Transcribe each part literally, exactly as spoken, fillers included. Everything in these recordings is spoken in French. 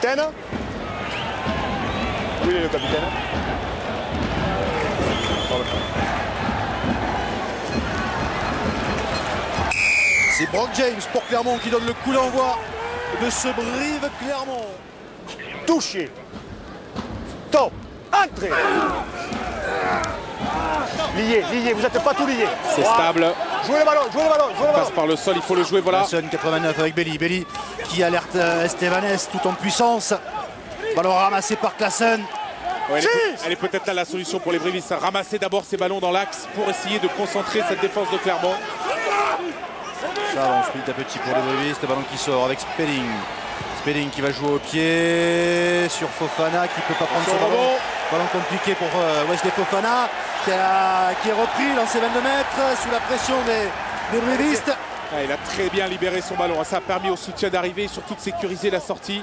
capitaine? Où il est le capitaine? C'est Brock James pour Clermont qui donne le coup d'envoi de ce Brive-Clermont. Touché. Stop. Entrée. Lié, lié, vous n'êtes pas tout lié. C'est stable. Jouez le ballon, jouez le ballon, jouez le ballon. Passe par le sol, il faut le jouer, voilà. Son quatre-vingt-neuf avec Belli. Belli qui alerte Estebanez tout en puissance. Ballon ramassé par Classen. Ouais, elle est, elle est peut-être là la solution pour les Brivistes. Ramasser d'abord ces ballons dans l'axe pour essayer de concentrer cette défense de Clermont. Ça avance petit à petit pour les Brivistes. Le ballon qui sort avec Spelling. Spelling qui va jouer au pied sur Fofana qui ne peut pas prendre son ballon. Ballon compliqué pour Wesley Fofana qui, a, qui est repris dans ses vingt-deux mètres sous la pression des, des Brivistes. Ah, il a très bien libéré son ballon. Ça a permis au soutien d'arriver et surtout de sécuriser la sortie.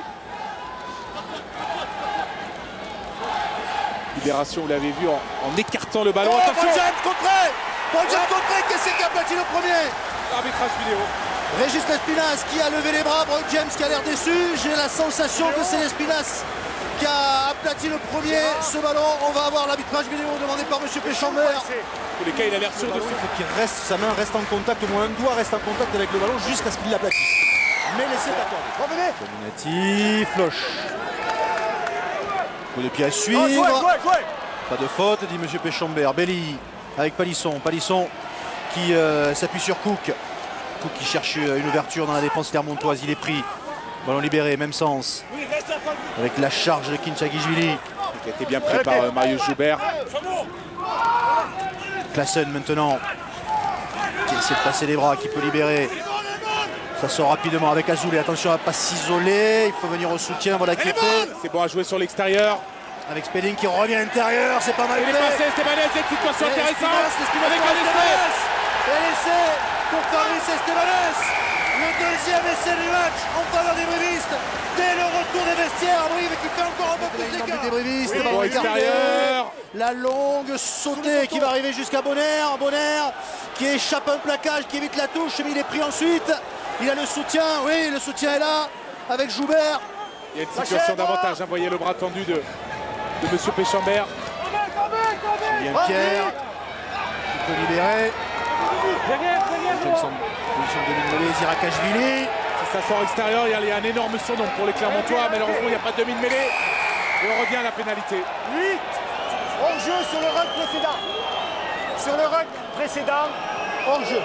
Libération, vous l'avez vu, en, en écartant le ballon. Oh, attention, Paul James contré. Paul James contré, qu'est-ce qui a aplati le premier? arbitrage vidéo. Régis Lespinasse qui a levé les bras, Brock James qui a l'air déçu. J'ai la sensation que c'est Lespinasse qui a aplati le premier. Ce ballon, on va avoir l'arbitrage vidéo demandé par M. Péchambert. En tous les cas, il a l'air sûr de Il faut qu'il reste, sa main reste en contact, au moins un doigt reste en contact avec le ballon jusqu'à ce qu'il l'aplatisse. Mais laissez attendre. Revenez. Dominati, Floche. Coup de pied à Oh, suivre. jouez, jouez, jouez. Pas de faute, dit M. Péchambert. Belli avec Palisson. Palisson qui euh, s'appuie sur Cook. Cook qui cherche une ouverture dans la défense clermontoise. Il est pris. Ballon libéré, même sens. Avec la charge de Kinchagishvili. Qui a été bien pris par euh, Marius Joubert. Classen maintenant. Qui essaie de passer les bras, qui peut libérer. Ça sort rapidement avec Azoulay. Attention à ne pas s'isoler. Il faut venir au soutien. Voilà qui est fait. C'est bon à jouer sur l'extérieur. Avec Spelling qui revient à l'intérieur. C'est pas mal Il est fait. passé, Estebanez, cette situation intéressante. Avec un essai. Et l'essai pour Fabrice Estebanez. Le deuxième essai du match en faveur des Brivistes. Dès le retour des vestiaires, Brive qui fait encore un peu plus d'écart. Des Brivistes, oui, bon extérieur. La longue sautée qui va arriver jusqu'à Bonner. Bonner qui échappe un plaquage, qui évite la touche, mais il est pris ensuite. Il a le soutien, oui, le soutien est là avec Joubert. Il y a une situation d'avantage, hein. Voyez le bras tendu de, de M. Péchambert. Julien Pierre qui peut libérer. Position de demi-mêlée, Zirakashvili. Si ça sort extérieur, il y, a, il y a un énorme surnom pour les Clermontois. Malheureusement, il n'y a pas de demi-mêlée. Et on revient à la pénalité. huit. Hors-jeu sur le rug précédent. Sur le rug précédent, hors-jeu.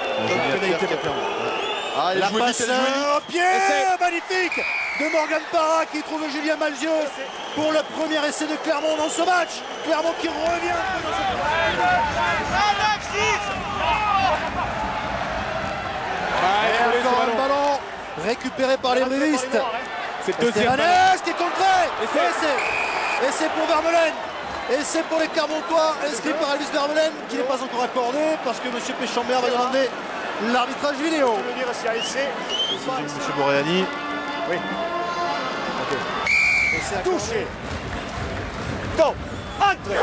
Ah, la passe au pied, magnifique de Morgan Parra qui trouve Julien Malzieu pour le premier essai de Clermont dans ce match. Clermont qui revient un peu dans Ah, et il encore ballon. un ballon récupéré par les Brivistes. C'est le deuxième ballon. Estebanez qui est contré. Essai. Essai pour Vermeulen. Essai pour les Clermontois, inscrit par Elvis Vermeulen qui n'est pas encore accordé parce que M. Péchambert va demander l'arbitrage vidéo. Je veux dire s'il y a essai. M. Boréani. Oui. Essai Touché. Top. Entrée.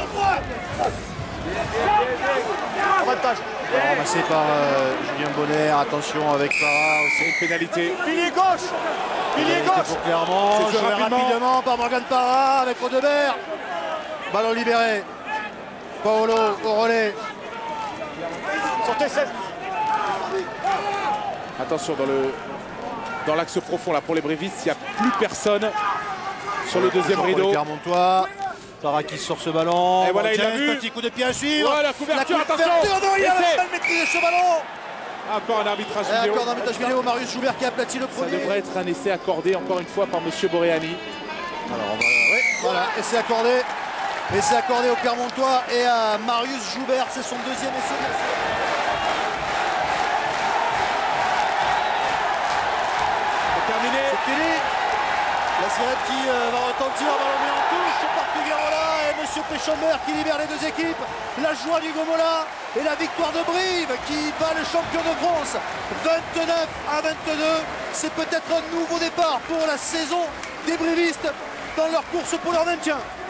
Avantage. Ramassé par euh, Julien Bonner. Attention avec Parra aussi. C'est une pénalité. Pilier gauche. Pilier Pénalité gauche. pour Clermont. C'est joué Joué rapidement. rapidement par Morgan Parra avec Rodebert. Ballon libéré. Paolo au relais. Sortez sept. Attention dans le dans l'axe profond là pour les Brivistes, il n'y a plus personne sur le deuxième Pour les rideau. Clermontois. Parra qui sort ce ballon. Et voilà, il l'a vu. Petit coup de pied à suivre. Voilà, couverture, La attention. couverture, non, il a Essai. mal maîtrisé ce ballon. Encore un arbitrage Et vidéo. encore un arbitrage vidéo. Marius Joubert qui a aplati le Ça premier. devrait être un essai accordé encore une fois par M. Boréani. Alors on va... oui, voilà, essai accordé. Essai accordé au Clermontois et à Marius Joubert. C'est son deuxième essai. C'est terminé. C'est fini. La sirène qui euh, va retentir, ballon mis en touche par Figueroa et M. Péchambert qui libère les deux équipes. La joie du Gomola et la victoire de Brive qui bat le champion de France. vingt-neuf à vingt-deux. C'est peut-être un nouveau départ pour la saison des Brivistes dans leur course pour leur maintien.